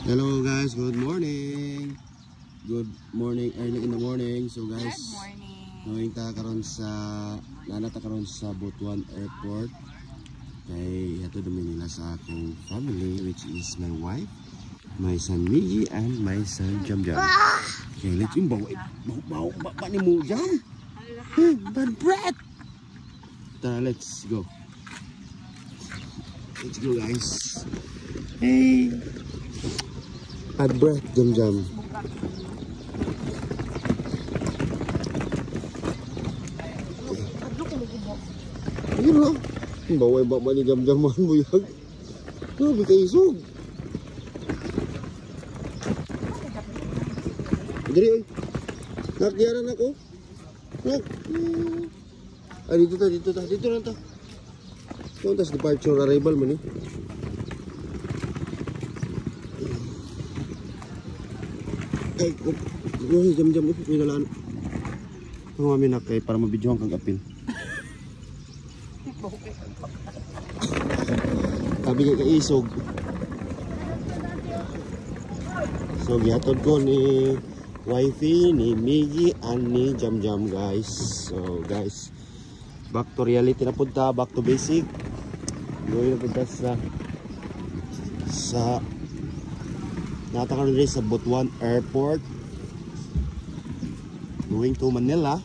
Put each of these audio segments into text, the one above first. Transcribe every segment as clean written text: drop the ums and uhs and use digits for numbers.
Hello guys, good morning. Good morning, early in the morning. So guys, going ta karon sa nanata karon sa Butuan Airport. Kay ato dumi nila sa akong family, which is my wife, my son Miggy, and my son Jam Jam. Okay, let's go. Bawa ni mo Jam. Bad breath. Tara, let's go. Let's go guys. Hey. Bad breath, Jam Jam. Ayun lang. Baway ba ni Jam Jaman mo yan? Grabe ka isog. Diri ay. Nakdiyaran ako. Nak. Ay, dito lang ta. So, tas departure arrival man eh. Ay, Jam Jam, may nalaan. Ang mami na kay para mabidyohan kang apil. Sabi nga kaisog. So, gihatod ko ni wifey, ni Miggy, and ni Jam Jam guys. So guys, back to reality na punta, back to basic. Going na punta sa natakaroon rin sa Butuan Airport, going to Manila,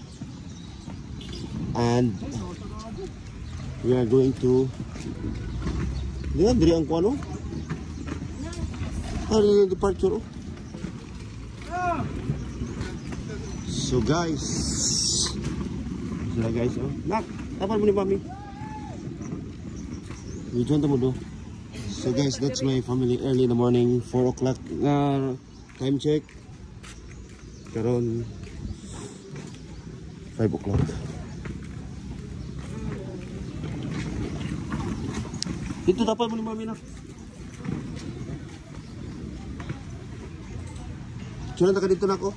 and we are going to diri ang kuano ang departure. So guys, sila guys, oh nak tapal mo ni mami video mo do. So guys, that's my family early in the morning, 4 o'clock time check. Karon 5 o'clock. Dito dapat mo ni mami na. Diyan na ka dito na ako.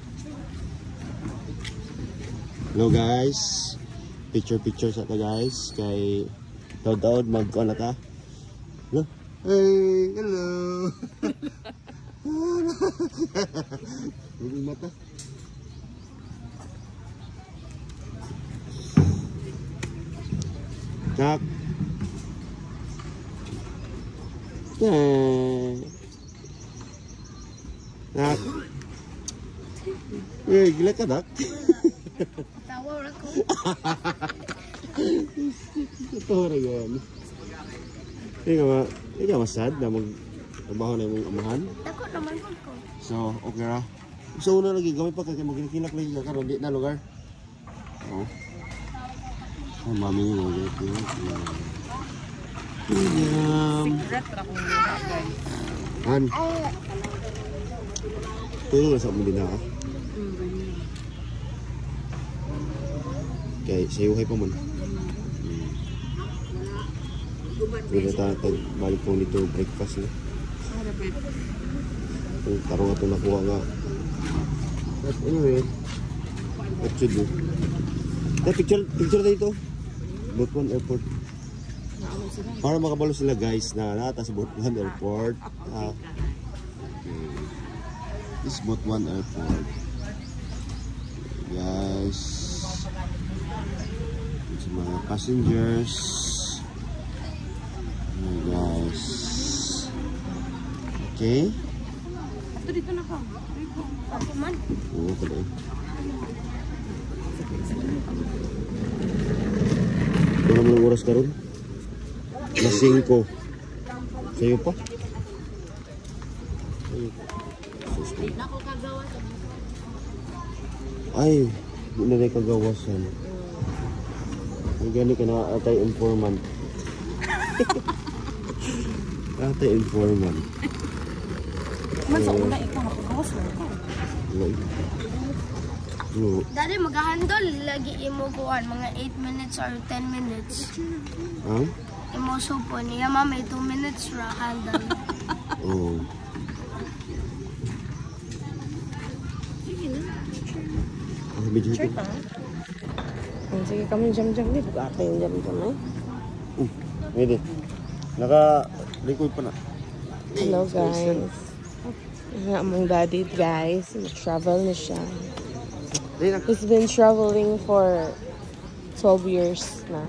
Hello guys. Picture sa ta guys. Kay daw mag-on na ta. Hello. Hey, hello. Yung mata. Nak. Nak. Eh, gila ka nak. Tawa ako. Ito rin yan. Hindi ka masad na magtrabaho na yung amahan? Ako naman ko. So, okay ra. So, una lagi gamay pa kaya magkilak lagi ka karon di na lugar. Oh. Ay, mami niyo lagi. Secret ra kung luha guys. Han. Tuyo sa mo din ha. Kaya sayuhay pa man. Pwede tayo balik po nito breakfast na. Kung tarong ito nakuha nga. But anyway, what should do? Picture dito. Butuan Airport. Para makabalo sila guys na nata sa Butuan Airport. This is Butuan Airport. Guys. It's mga passengers. Guys. Okay. Ato dito na ka. Ako man. Oo, pala eh. Ito naman ang oras ka ron. Mas 5. Sa'yo pa? Ay, hindi na rin kagawasan. Ay, gani ka na atay informant. Atay informant. Man sa una ikaw nakagawas na ka. Dali mag-handle lagi imo kuan mga 8 minutes or 10 minutes. Imo supon niya mama 2 minutes ra handle. Oh. Medyo ito. Sige kami jam-jam ni bugata yung jam-jam eh. Pwede. Naka-record pa na. Hello guys. Among daddy, guys. Travel na siya. He's been traveling for 12 years na.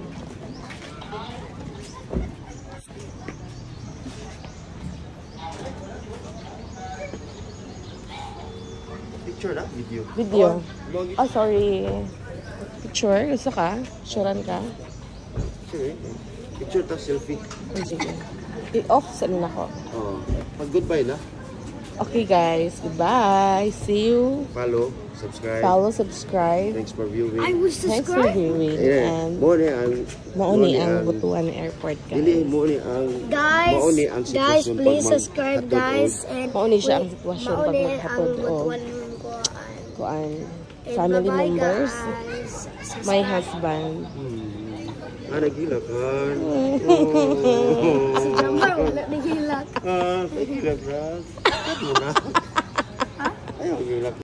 Picture na? Video? Video. Oh, sorry. Picture? Gusto ka? Picturean ka? Sure. Picture ta, selfie. Oh, sige. I-off saan ako. Oh. Pag goodbye na. Okay, guys. Goodbye. See you. Follow, subscribe. Follow, subscribe. Thanks for viewing. I will Thanks for subscribe. viewing. Yeah. And Mauni ang Butuan Airport, guys. Dili mauni ang Guys, mauni ang guys, sitwasyon please pag subscribe, guys. And Mauni siya ang sitwasyon pag mauni maghatod ang o butuan kuan And family bye-bye, members. guys. My husband. nagilakan. Si Jamar, wala nagilak. Nagilakan. Ayaw, gilak.